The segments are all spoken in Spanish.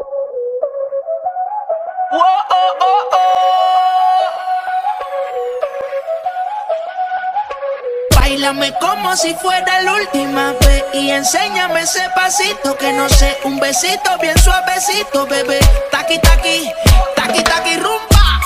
Báilame como si fuera la última vez y enséñame ese pasito que no sé, un besito bien suavecito, bebé. Taki, taki, taki, taki, rumba.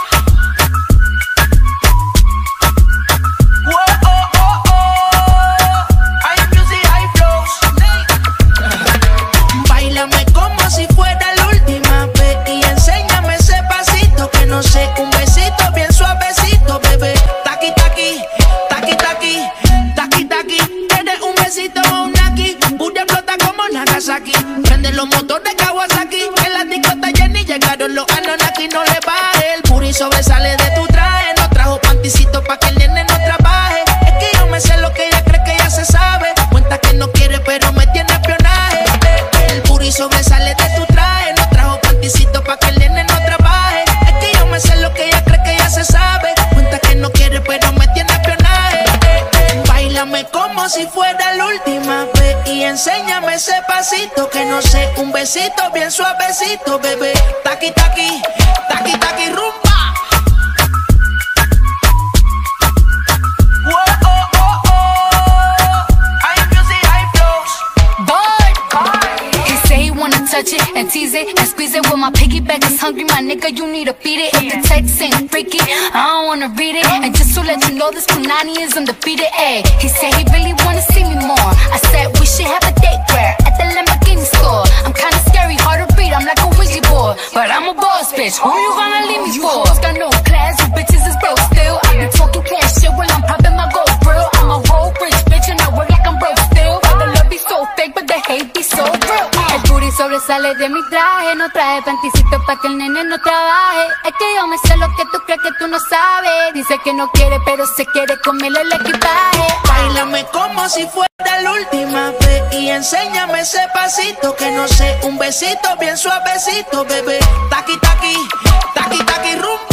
Báilame como si fuera la última vez y enséñame ese pasito que no sé, un besito bien suavecito, bebé. Taki, taki, taki, taki. Taki, taki, tienes un besito o un aquí. Pura explota como Nagasaki. Prende los motores Kawasaki. En la disco está llena y llegaron los Anonaki. No le baje, el puri sobresale de tu traje. No trajo panticito pa' que el nene no trabaje. Es que yo me sé lo que ella cree que ya se sabe. Cuenta que no quiere pero me tiene espionaje. El puri sobresale de tu traje. No trajo panticito pa' que el nene no trabaje. Es que yo me sé lo que ella cree que ya se sabe. Cuenta que no quiere pero me tiene espionaje. Báilame como si fuera la última vez y enséñame ese pasito que no sé, un besito bien suavecito, bebé. Taki, taki, taki, taki, rumba. Touch it and tease it and squeeze it. When my piggyback is hungry, my nigga, you need to beat it. If the text ain't freaky, I don't wanna read it. And just to let you know, this Punani is undefeated. Ayy, he said he really wanna see me more. I said we should have a date where at the Lamborghini store. I'm kinda scary, hard to read, I'm like a Ouija board, but I'm a boss bitch. Who you gonna leave me for? You got no class, you bitches is broke still. I be talking cash shit while I'm popping my gold grill. I'm a whole rich bitch and I work like I'm broke still. But the love be so fake, but the hate be so real. Sobresale de mi traje, no traje panticito pa' que el nene no trabaje. Es que yo me sé lo que tú crees que tú no sabes. Dice que no quiere, pero se quiere comerle el equipaje. Báilame como si fuera la última vez y enséñame ese pasito que no sé, un besito bien suavecito, bebé. Taki, taki, taki, taki, rumba.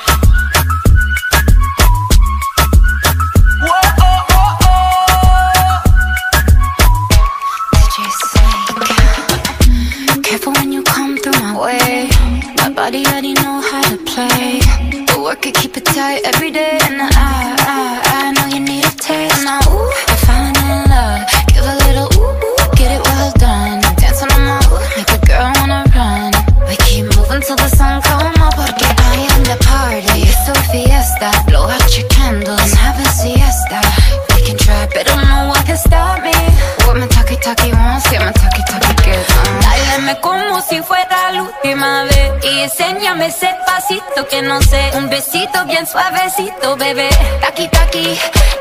Body already know how to play. The work it, keep it tight every day. And I know you need a taste. Now, ooh, I'm falling in love. Give a little ooh, get it well done. Dance on my ooh, make a girl wanna run. We keep moving till the sun come up. Porque I am the party, it's a fiesta. Blow out your candles and have a siesta. We can try, but don't know what can stop me. What my taki wants, yeah, my taki gets. Báilame como si fuera la última vez y enséñame ese pasito que no sé, un besito bien suavecito, bebé. Taki, taki,